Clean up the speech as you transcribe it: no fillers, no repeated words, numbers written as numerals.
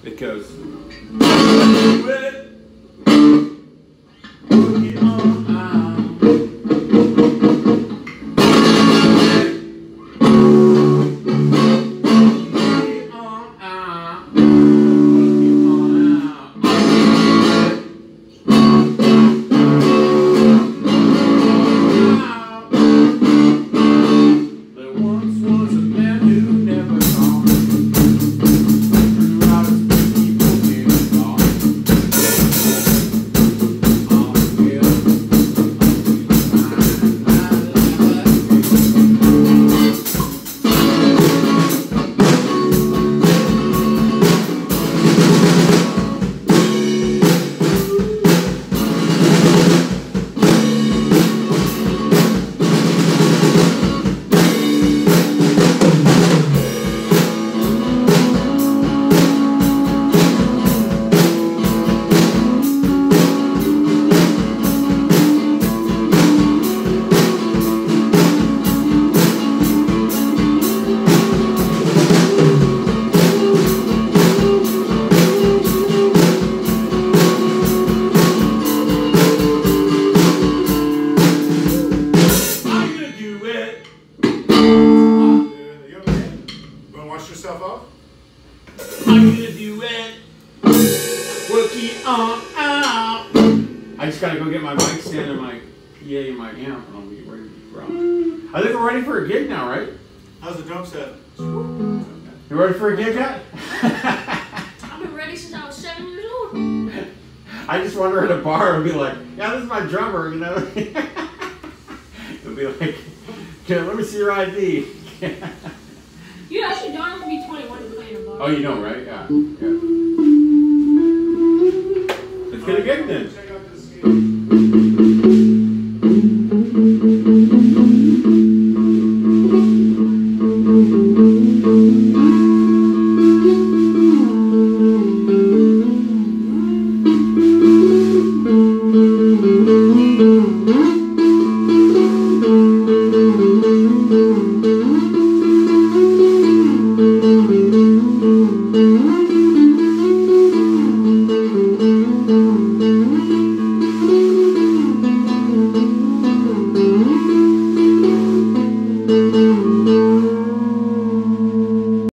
It goes. Do it. Work it on out. Yourself up? I'm gonna do it. Work it on out. I just gotta go get my mic stand and my PA and my amp, and I'll be ready to rock. I think we're ready for a gig now, right? How's the drum set? You ready for a gig yet? I've been ready since I was 7 years old. I just wander at a bar and be like, yeah, this is my drummer, you know? It'll be like, let me see your ID. You actually don't have to be 21 to play in a bar. Oh, you know, right? Yeah. Let's get a gig then. Check out this game. Mm-hmm.